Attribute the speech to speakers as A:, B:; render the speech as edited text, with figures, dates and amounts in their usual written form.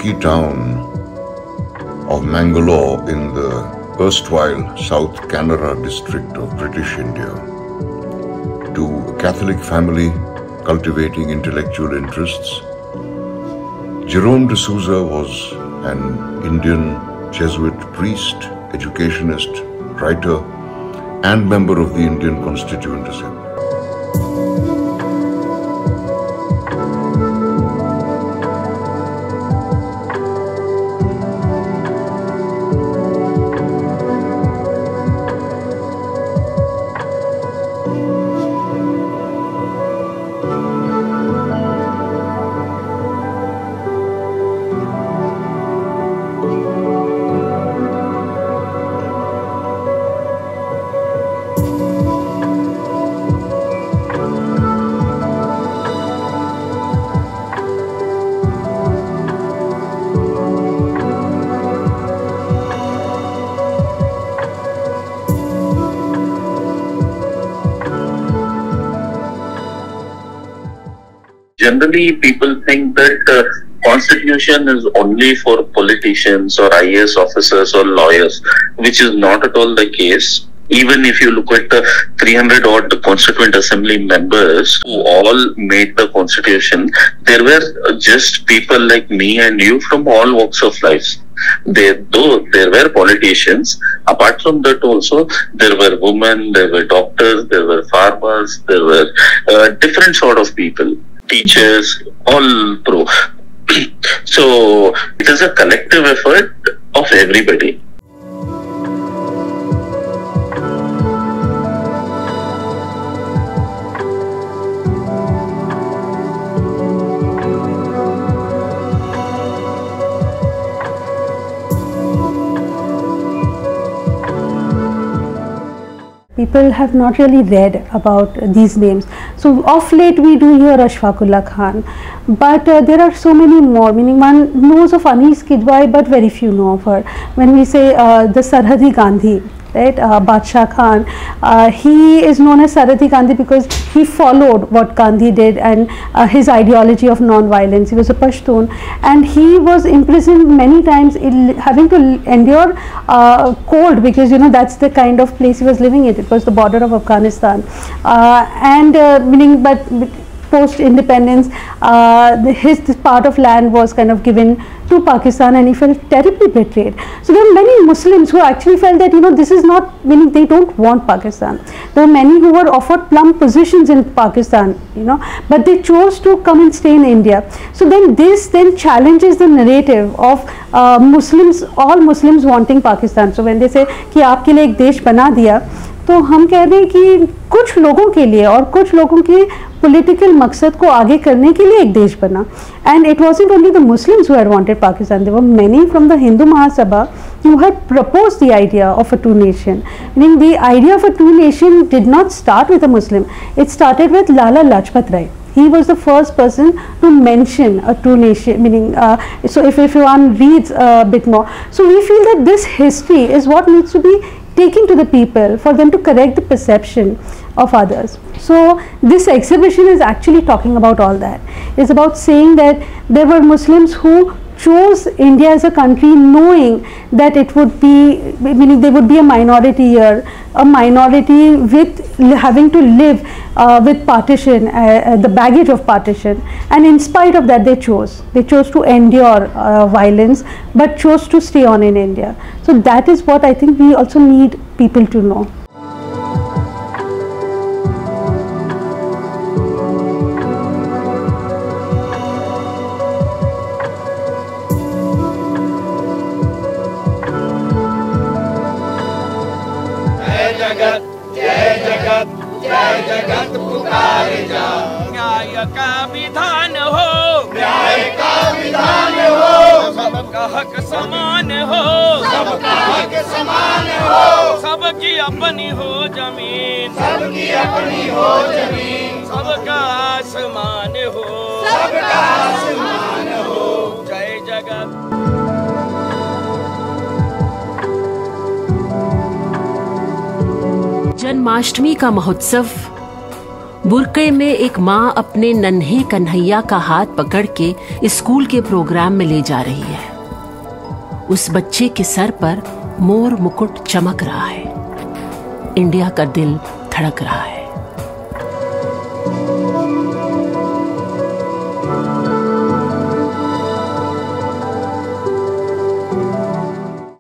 A: Sikhi town of Mangalore in the erstwhile South Kannada district of British India to a Catholic family cultivating intellectual interests, Jerome D'Souza was an Indian Jesuit priest, educationist, writer, and member of the Indian Constituent Assembly.
B: Generally, people think that constitution is only for politicians or IAS officers or lawyers, which is not at all the case. Even if you look at the 300 odd Constituent Assembly members who all made the constitution, there were just people like me and you from all walks of life. Though there were politicians, apart from that also there were women, there were doctors, there were farmers, there were different sort of people. Teachers, all pro. So it is a collective effort of everybody.
C: People have not really read about these names. So of late we do hear Ashfaqullah Khan, but there are so many more, meaning one knows of Anis Kidwai but very few know of her. When we say the Sarhadi Gandhi, right, Badshah Khan, he is known as Sarhadi Gandhi because he followed what Gandhi did and his ideology of non-violence. He was a Pashtun and he was imprisoned many times, having to endure cold, because that's the kind of place he was living in. It was the border of Afghanistan, meaning, but post independence his part of land was kind of given to Pakistan and he felt terribly betrayed. So there are many Muslims who actually felt that this is not, meaning they don't want Pakistan. There are many who were offered plum positions in Pakistan, but they chose to come and stay in India. So then this then challenges the narrative of Muslims, all Muslims wanting Pakistan. So when they say कि आपके लिए एक देश बना दिया, तो हम कह रहे हैं कि कुछ लोगों के लिए और कुछ लोगों के पॉलिटिकल मकसद को आगे करने के लिए एक देश बना. And it wasn't only the Muslims who had wanted Pakistan. There were many from the Hindu Mahasabha who had proposed the idea of a two-nation. Meaning the idea of a two-nation did not start with a Muslim. It started with Lala Lajpat Rai. He was the first person to mention a two-nation, meaning, so if one reads a bit more. So we feel that this history is what needs to be taken to the people for them to correct the perception of others. So this exhibition is actually talking about all that. It's about saying that there were Muslims who chose India as a country knowing that it would be, meaning there would be a minority here, a minority with having to live with partition, the baggage of partition, and in spite of that they chose to endure violence but chose to stay on in India. So that is what I think we also need people to know.
D: जय जगत पुकारे जा, न्याय का विधान हो, न्याय का विधान हो, सबका हक समान हो, सबका हक समान हो, सबकी अपनी हो जमीन, सबकी अपनी हो जमीन, सबका आसमान हो, सबका आसमान हो. जय जगत.
E: जन्माष्टमी का महोत्सव बुरके में एक माँ अपने नन्हे कन्हैया का हाथ पकड़ के स्कूल के प्रोग्राम में ले जा रही है। उस बच्चे के सर पर मोर मुकुट चमक रहा है। इंडिया का दिल धड़क रहा है।